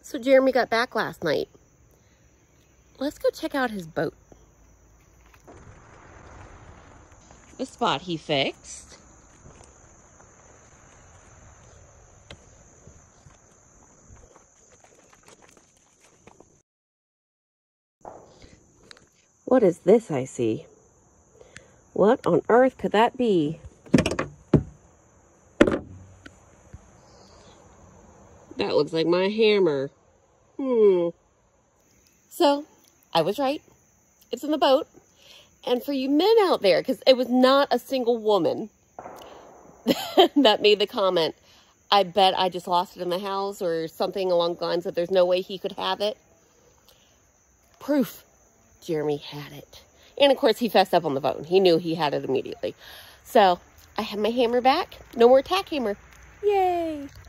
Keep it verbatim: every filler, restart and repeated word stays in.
So Jeremy got back last night. Let's go check out his boat. The spot he fixed. What is this I see? What on earth could that be? That looks like my hammer. Hmm. So, I was right. It's in the boat. And for you men out there, because it was not a single woman that made the comment, I bet I just lost it in the house or something along the lines of there's no way he could have it. Proof. Jeremy had it. And of course, he fessed up on the phone. He knew he had it immediately. So, I have my hammer back. No more tack hammer. Yay!